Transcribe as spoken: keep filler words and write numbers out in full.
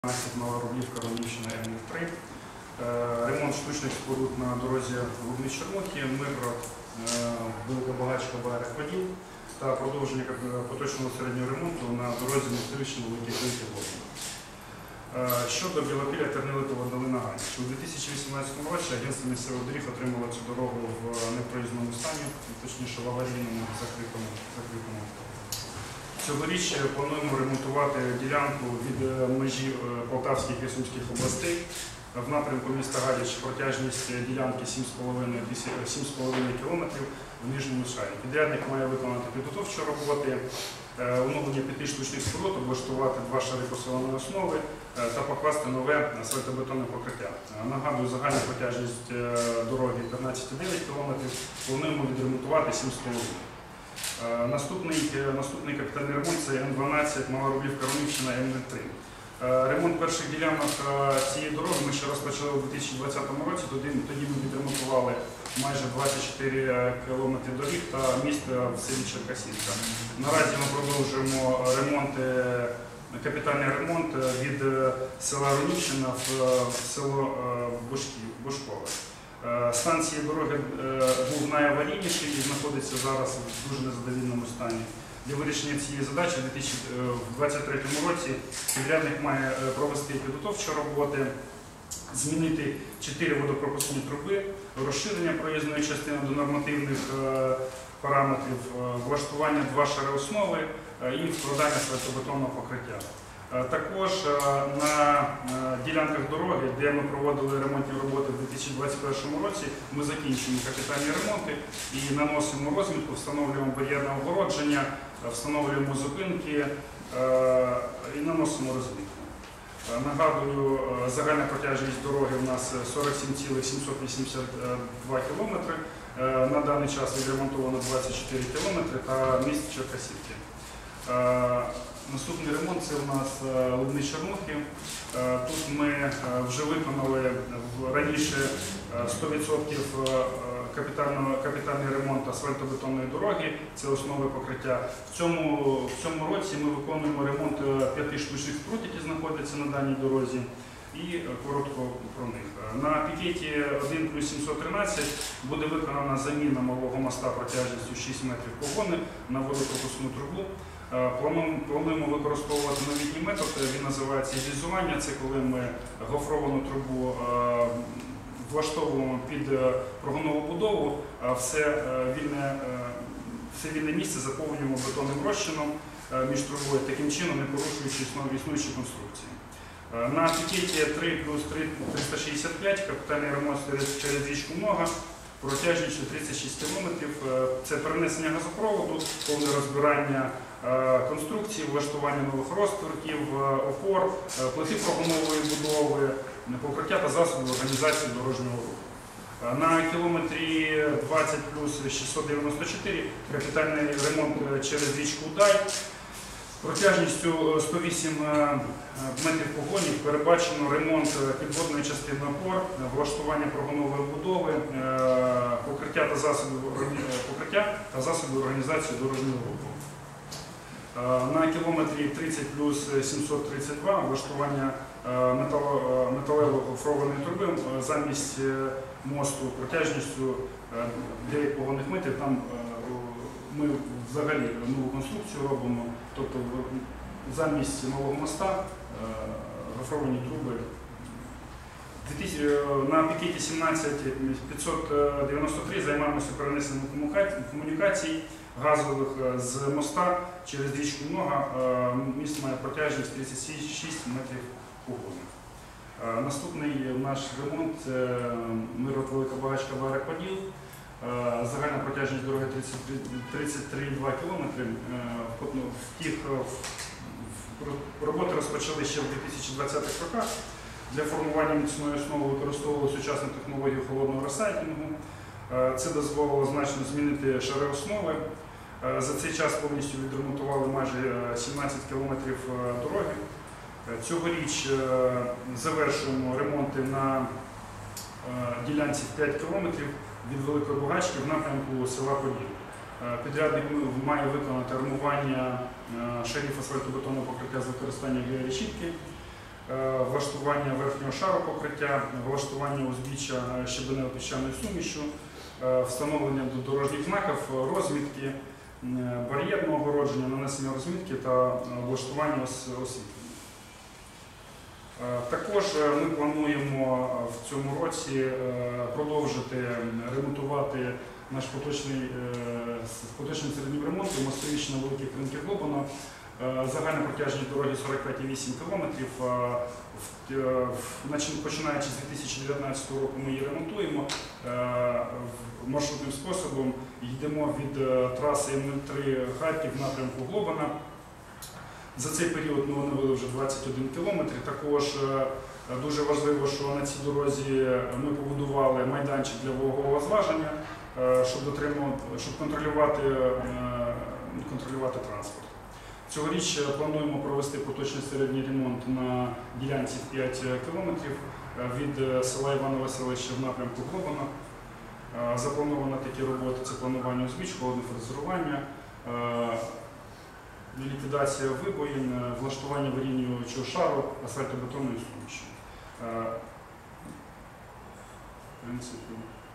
Нова Рублівка, Романівщина, М три. Ремонт штучних споруд на дорозі Лубни-Чермухи, Миргород, Велика Багачка, Берег-Поділ та продовження поточного середнього ремонту на дорозі Мостовищина, Великий Поділ. Щодо Білопілля, Тернилитова, Долина Ганич. У дві тисячі вісімнадцятому році Агентство місцевих доріг отримало цю дорогу в непроїзному стані, точніше в аварійному закритому. закритому. Цьогоріч плануємо ремонтувати ділянку від межі Полтавських і Сумських областей в напрямку міста Гадяч. Протяжність ділянки сім з половиною кілометрів в Нижньому Шарі. Підрядник має виконати підготовчі роботи, оновлення п'яти штучних споруд, облаштувати два шари посиленої основи та покласти нове асфальтобетонне покриття. Нагадую, загальна протяжність дороги п'ятнадцять цілих дев'ять десятих кілометрів, плануємо відремонтувати сім з половиною. Наступний, наступний капітальний ремонт – це М дванадцять, Мала Рублівка, Романівщина, М три. Ремонт перших ділянок цієї дороги ми ще розпочали у дві тисячі двадцятому році, тоді, тоді ми відремонтували майже двадцять чотири кілометри доріг та міст в селі Черкасівка. Наразі ми продовжуємо ремонт, капітальний ремонт від села Романівщина в село Бушкове. Стан цієї дороги був найаварійніший і знаходиться зараз в дуже незадовільному стані. Для вирішення цієї задачі у дві тисячі двадцять третьому році підрядник має провести підготовчі роботи, змінити чотири водопропускні труби, розширення проїзної частини до нормативних параметрів, влаштування два шари основи і вкладання асфальтобетонного покриття. Також на ділянках дороги, де ми проводили ремонтні роботи в дві тисячі двадцять першому році, ми закінчуємо капітальні ремонти і наносимо розмітку, встановлюємо бар'єрне огородження, встановлюємо зупинки і наносимо розмітку. Нагадую, загальна протяжність дороги у нас сорок сім цілих сімсот вісімдесят два кілометри, на даний час відремонтовано двадцять чотири кілометри та міст Черкасівки. Наступний ремонт – це у нас Лубни-Чермухи. Тут ми вже виконали раніше сто відсотків капітальний ремонт асфальтобетонної дороги, це основи покриття. В цьому, в цьому році ми виконуємо ремонт п'яти штучних споруд, які знаходяться на даній дорозі, і коротко про них. На пікеті один плюс сімсот тринадцять буде виконана заміна малого моста протяжністю шість метрів погони на водопропускну трубу. Плануємо використовувати новітній метод, він називається ізолювання. Це коли ми гофровану трубу влаштовуємо під прогонову будову, а все вільне, все вільне місце заповнюємо бетонним розчином між трубою, таким чином не порушуючи існуючі конструкції. На пікеті три плюс триста шістдесят п'ять капітальний ремонт через річку Много, протяжністю тридцять шість кілометрів. Це перенесення газопроводу, повне розбирання конструкції, влаштування нових розтворків, опор, плити прогонової будови, покриття та засобів організації дорожнього руху. На кілометрі двадцять плюс шістсот дев'яносто чотири капітальний ремонт через річку Удай. Протяжністю сто вісім метрів погонів передбачено ремонт підводної частини опор, влаштування прогонової будови, покриття та засобів, покриття та засобів організації дорожнього руху. На кілометрі тридцять плюс сімсот тридцять два влаштування металево-гофрованої труби замість мосту протяжністю дев'ять погонних метрів. Там ми взагалі нову конструкцію робимо, тобто замість нового моста гофровані труби. На пікеті сімнадцять п'ятсот дев'яносто три займаємося перенесенням комунікацій газових з моста через річку Много. Міст має протяжність тридцять шість метрів погони. Наступний наш ремонт – це Миргород, Велика Багачка, Берег-Поділ. Загальна протяжність дороги тридцять три цілих два кілометри. Роботи розпочали ще в дві тисячі двадцятих роках. Для формування міцної основи використовували сучасну технологію холодного ресайклінгу. Це дозволило значно змінити шари основи. За цей час повністю відремонтували майже сімнадцять кілометрів дороги. Цьогоріч завершуємо ремонти на ділянці в п'ять кілометрів від Великої Багачки в напрямку села Поділ. Підрядник має виконати армування шарів асфальтобетонного покриття з використанням георішітки, влаштування верхнього шару покриття, влаштування узбіччя щебенево-піщаною сумішю, встановлення дорожніх знаків, розмітки, бар'єрного огородження, нанесення розмітки та облаштування освітлення. Також ми плануємо в цьому році продовжити ремонтувати наш поточний, поточним середнім ремонтом мостовіщина великих ринків Глобино. Загальна протяжність дороги сорок п'ять цілих вісім кілометрів. Починаючи з дві тисячі дев'ятнадцятого року ми її ремонтуємо маршрутним способом. Йдемо від траси М нуль три Харків в напрямку Глобина. За цей період ми оновили вже двадцять один кілометр. Також дуже важливо, що на цій дорозі ми побудували майданчик для вагового зваження, щоб, щоб контролювати, контролювати транспорт. Цьогоріч плануємо провести поточний середній ремонт на ділянці в п'ять кілометрів від села Івано-Василище в напрямку Глобина. Заплановано такі роботи – це планування узбіч, холодне фрезерування, ліквідація вибоїн, влаштування вирівнюючого шару, асфальтобетонної суміші. В принципі,